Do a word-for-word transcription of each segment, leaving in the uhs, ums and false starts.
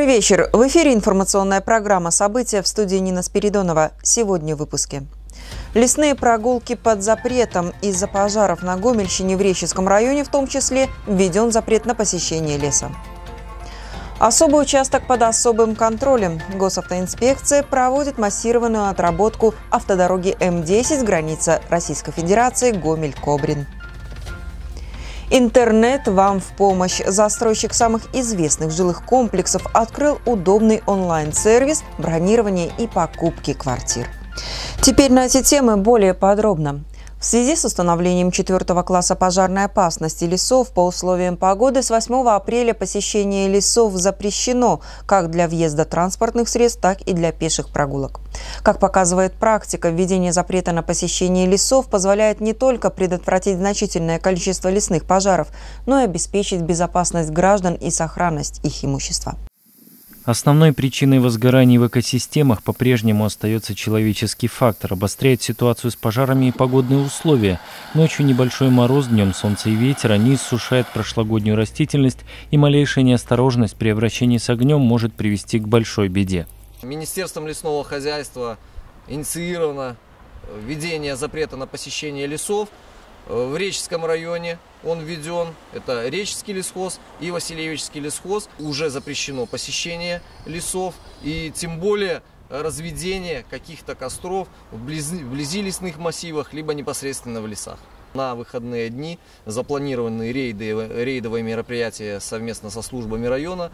Добрый вечер. В эфире информационная программа «События», в студии Нина Спиридонова. Сегодня в выпуске. Лесные прогулки под запретом. Из-за пожаров на Гомельщине в Реческом районе в том числе введен запрет на посещение леса. Особый участок под особым контролем. Госавтоинспекция проводит массированную отработку автодороги М десять, граница Российской Федерации, Гомель-Кобрин. Интернет вам в помощь. Застройщик самых известных жилых комплексов открыл удобный онлайн-сервис бронирования и покупки квартир. Теперь на эти темы более подробно. В связи с установлением четвертого класса пожарной опасности лесов по условиям погоды с восьмого апреля посещение лесов запрещено как для въезда транспортных средств, так и для пеших прогулок. Как показывает практика, введение запрета на посещение лесов позволяет не только предотвратить значительное количество лесных пожаров, но и обеспечить безопасность граждан и сохранность их имущества. Основной причиной возгораний в экосистемах по-прежнему остается человеческий фактор. Обостряет ситуацию с пожарами и погодные условия. Ночью небольшой мороз, днем солнце и ветер, они иссушают прошлогоднюю растительность, и малейшая неосторожность при обращении с огнем может привести к большой беде. Министерством лесного хозяйства инициировано введение запрета на посещение лесов. В Реческом районе он введен, это Реческий лесхоз и Васильевичский лесхоз. Уже запрещено посещение лесов и тем более разведение каких-то костров вблизи, вблизи лесных массивах, либо непосредственно в лесах. На выходные дни запланированы рейды, рейдовые мероприятия совместно со службами района.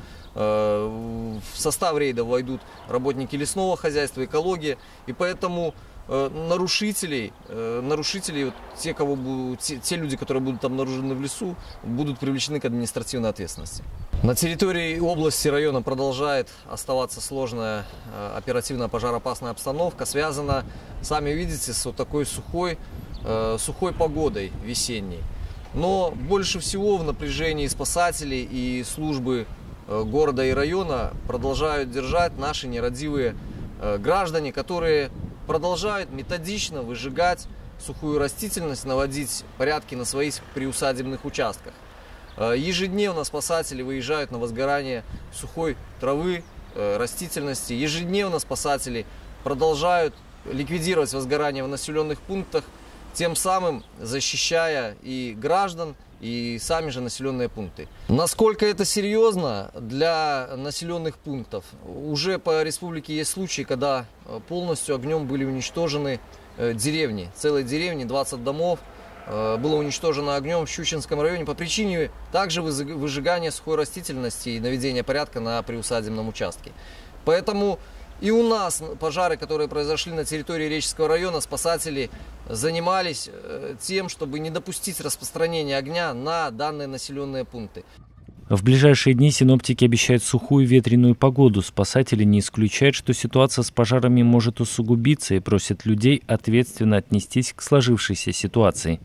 В состав рейда войдут работники лесного хозяйства, экология, и поэтому нарушителей, нарушителей вот, те, кого будут, те, те люди, которые будут обнаружены в лесу, будут привлечены к административной ответственности. На территории области, района продолжает оставаться сложная оперативная пожароопасная обстановка, связана, сами видите, с вот такой сухой, сухой погодой весенней. Но больше всего в напряжении спасателей и службы города и района продолжают держать наши нерадивые граждане, которые продолжают методично выжигать сухую растительность, наводить порядки на своих приусадебных участках. Ежедневно спасатели выезжают на возгорание сухой травы, растительности. Ежедневно спасатели продолжают ликвидировать возгорание в населенных пунктах, тем самым защищая и граждан, и сами же населенные пункты. Насколько это серьезно для населенных пунктов? Уже по республике есть случаи, когда полностью огнем были уничтожены деревни. Целые деревни, двадцать домов было уничтожено огнем в Щучинском районе по причине также выжигания сухой растительности и наведения порядка на приусадебном участке. Поэтому и у нас пожары, которые произошли на территории Реческого района, спасатели занимались тем, чтобы не допустить распространения огня на данные населенные пункты. В ближайшие дни синоптики обещают сухую ветреную погоду. Спасатели не исключают, что ситуация с пожарами может усугубиться, и просят людей ответственно отнестись к сложившейся ситуации.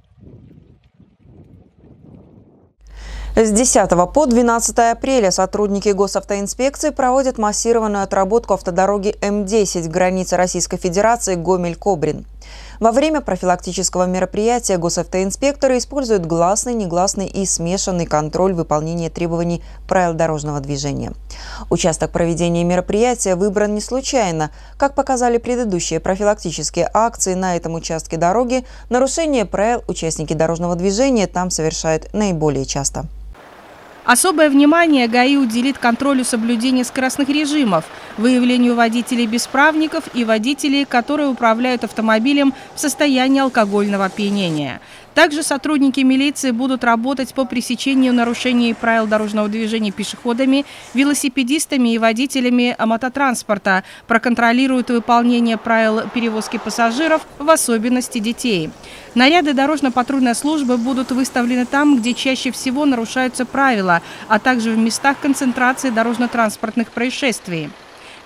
С десятого по двенадцатое апреля сотрудники Госавтоинспекции проводят массированную отработку автодороги М десять, граница Российской Федерации, Гомель-Кобрин. Во время профилактического мероприятия госавтоинспекторы используют гласный, негласный и смешанный контроль выполнения требований правил дорожного движения. Участок проведения мероприятия выбран не случайно. Как показали предыдущие профилактические акции, на этом участке дороги нарушение правил участники дорожного движения там совершают наиболее часто. Особое внимание ГАИ уделит контролю соблюдения скоростных режимов, выявлению водителей-бесправников и водителей, которые управляют автомобилем в состоянии алкогольного опьянения. Также сотрудники милиции будут работать по пресечению нарушений правил дорожного движения пешеходами, велосипедистами и водителями мототранспорта, проконтролируют выполнение правил перевозки пассажиров, в особенности детей. Наряды дорожно-патрульной службы будут выставлены там, где чаще всего нарушаются правила, а также в местах концентрации дорожно-транспортных происшествий.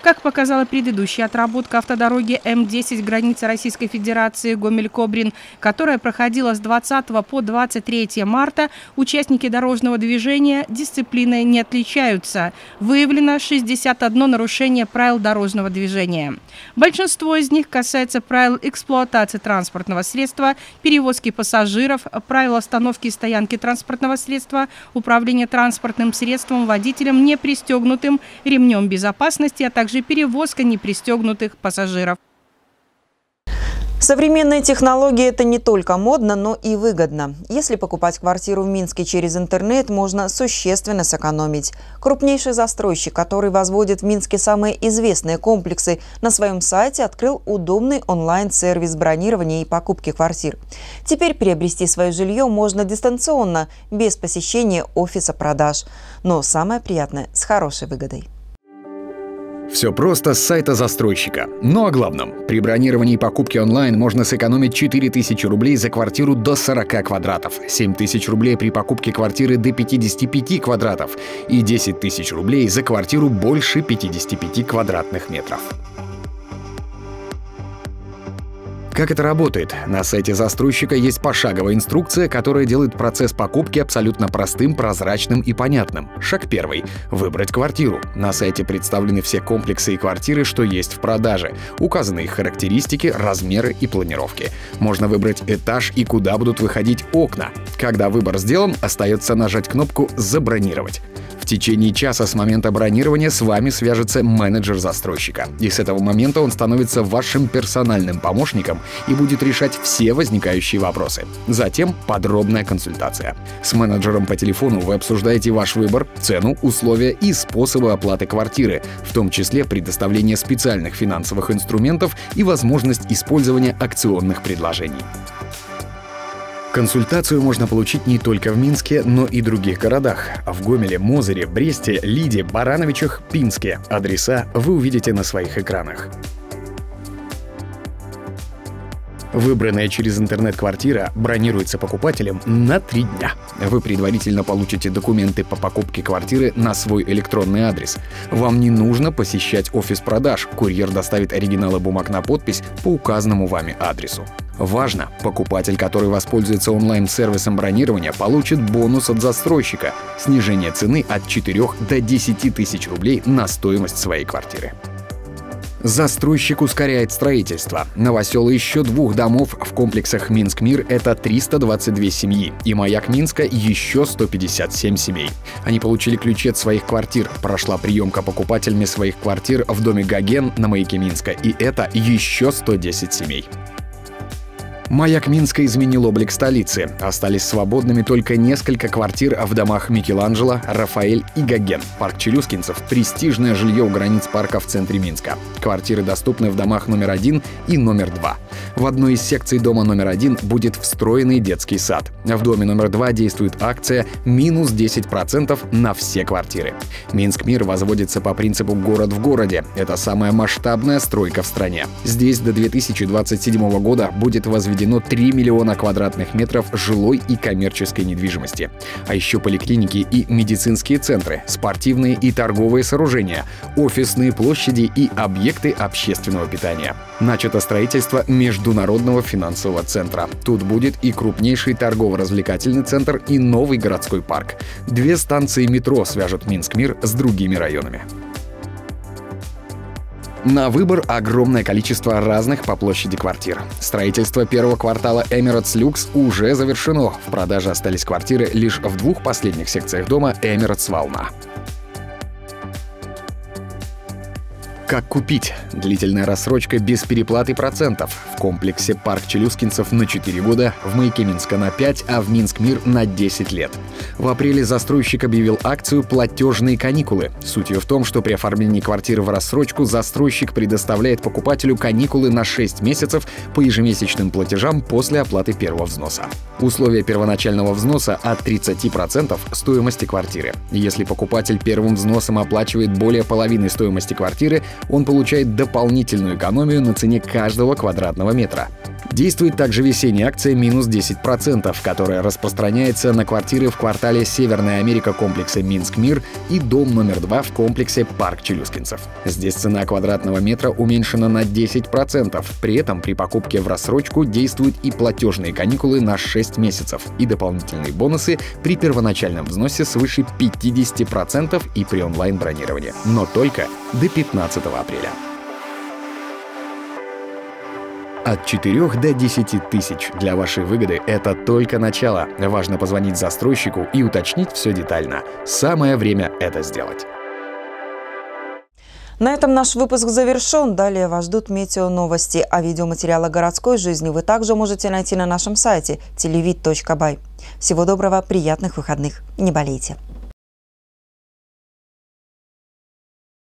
Как показала предыдущая отработка автодороги М десять границы Российской Федерации Гомель-Кобрин, которая проходила с двадцатого по двадцать третье марта, участники дорожного движения дисциплиной не отличаются. Выявлено шестьдесят одно нарушение правил дорожного движения. Большинство из них касается правил эксплуатации транспортного средства, перевозки пассажиров, правил остановки и стоянки транспортного средства, управления транспортным средством водителем не пристегнутым ремнем безопасности, а также перевозка непристегнутых пассажиров. Современные технологии – это не только модно, но и выгодно. Если покупать квартиру в Минске через интернет, можно существенно сэкономить. Крупнейший застройщик, который возводит в Минске самые известные комплексы, на своем сайте открыл удобный онлайн-сервис бронирования и покупки квартир. Теперь приобрести свое жилье можно дистанционно, без посещения офиса продаж. Но самое приятное – с хорошей выгодой. Все просто с сайта застройщика. Но о главном. При бронировании и покупке онлайн можно сэкономить четыре тысячи рублей за квартиру до сорока квадратов, семь тысяч рублей при покупке квартиры до пятидесяти пяти квадратов и десять тысяч рублей за квартиру больше пятидесяти пяти квадратных метров. Как это работает? На сайте застройщика есть пошаговая инструкция, которая делает процесс покупки абсолютно простым, прозрачным и понятным. Шаг первый — выбрать квартиру. На сайте представлены все комплексы и квартиры, что есть в продаже. Указаны их характеристики, размеры и планировки. Можно выбрать этаж и куда будут выходить окна. Когда выбор сделан, остается нажать кнопку «Забронировать». В течение часа с момента бронирования с вами свяжется менеджер застройщика. И с этого момента он становится вашим персональным помощником и будет решать все возникающие вопросы. Затем подробная консультация. С менеджером по телефону вы обсуждаете ваш выбор, цену, условия и способы оплаты квартиры, в том числе предоставление специальных финансовых инструментов и возможность использования акционных предложений. Консультацию можно получить не только в Минске, но и других городах. В Гомеле, Мозыре, Бресте, Лиде, Барановичах, Пинске. Адреса вы увидите на своих экранах. Выбранная через интернет квартира бронируется покупателем на три дня. Вы предварительно получите документы по покупке квартиры на свой электронный адрес. Вам не нужно посещать офис продаж. Курьер доставит оригиналы бумаг на подпись по указанному вами адресу. Важно! Покупатель, который воспользуется онлайн-сервисом бронирования, получит бонус от застройщика – снижение цены от четырёх до десяти тысяч рублей на стоимость своей квартиры. Застройщик ускоряет строительство. Новоселы еще двух домов в комплексах Минск-Мир — это триста двадцать две семьи, и Маяк Минска — еще сто пятьдесят семь семей. Они получили ключи от своих квартир. Прошла приемка покупателями своих квартир в доме Гоген на Маяке Минска, и это еще сто десять семей. Маяк Минска изменил облик столицы. Остались свободными только несколько квартир в домах Микеланджело, Рафаэль и Гоген. Парк Челюскинцев — престижное жилье у границ парка в центре Минска. Квартиры доступны в домах номер один и номер два. В одной из секций дома номер один будет встроенный детский сад. В доме номер два действует акция минус десять процентов на все квартиры. Минск-Мир возводится по принципу «город в городе». Это самая масштабная стройка в стране. Здесь до две тысячи двадцать седьмого года будет возведено три миллиона квадратных метров жилой и коммерческой недвижимости. А еще поликлиники и медицинские центры, спортивные и торговые сооружения, офисные площади и объекты общественного питания. Начато строительство Международного финансового центра. Тут будет и крупнейший торгово-развлекательный центр, и новый городской парк. Две станции метро свяжут Минск-Мир с другими районами. На выбор огромное количество разных по площади квартир. Строительство первого квартала Emirates Lux уже завершено. В продаже остались квартиры лишь в двух последних секциях дома Emirates Волна. Как купить? Длительная рассрочка без переплаты процентов. В комплексе Парк Челюскинцев на четыре года, в Маяке Минска на пять, а в Минск-Мир на десять лет. В апреле застройщик объявил акцию «Платежные каникулы». Суть ее в том, что при оформлении квартиры в рассрочку застройщик предоставляет покупателю каникулы на шесть месяцев по ежемесячным платежам после оплаты первого взноса. Условия первоначального взноса от тридцати процентов стоимости квартиры. Если покупатель первым взносом оплачивает более половины стоимости квартиры, он получает дополнительную экономию на цене каждого квадратного метра. Действует также весенняя акция минус десять процентов, которая распространяется на квартиры в квартале Северная Америка комплекса Минск-Мир и дом номер два в комплексе Парк Челюскинцев. Здесь цена квадратного метра уменьшена на десять процентов. При этом при покупке в рассрочку действуют и платежные каникулы на шесть месяцев, и дополнительные бонусы при первоначальном взносе свыше пятидесяти процентов и при онлайн-бронировании. Но только до пятнадцатого апреля. От четырёх до десяти тысяч. Для вашей выгоды это только начало. Важно позвонить застройщику и уточнить все детально. Самое время это сделать. На этом наш выпуск завершен. Далее вас ждут метеоновости. А видеоматериалы городской жизни вы также можете найти на нашем сайте телевид точка бай. Всего доброго, приятных выходных. Не болейте.